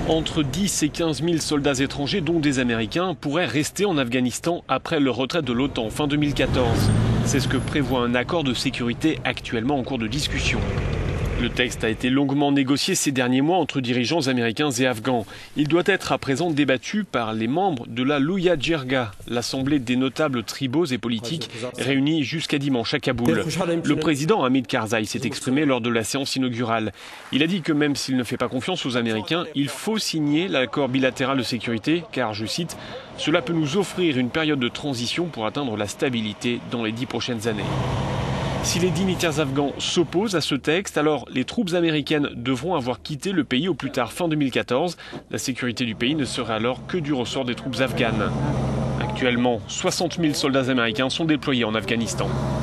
Entre 10 et 15 000 soldats étrangers, dont des Américains, pourraient rester en Afghanistan après leur retrait de l'OTAN fin 2014. C'est ce que prévoit un accord de sécurité actuellement en cours de discussion. Le texte a été longuement négocié ces derniers mois entre dirigeants américains et afghans. Il doit être à présent débattu par les membres de la Loya Jirga, l'assemblée des notables tribaux et politiques réunis jusqu'à dimanche à Kaboul. Le président Hamid Karzai s'est exprimé lors de la séance inaugurale. Il a dit que même s'il ne fait pas confiance aux Américains, il faut signer l'accord bilatéral de sécurité car, je cite, « Cela peut nous offrir une période de transition pour atteindre la stabilité dans les 10 prochaines années ». Si les dignitaires afghans s'opposent à ce texte, alors les troupes américaines devront avoir quitté le pays au plus tard fin 2014. La sécurité du pays ne serait alors que du ressort des troupes afghanes. Actuellement, 60 000 soldats américains sont déployés en Afghanistan.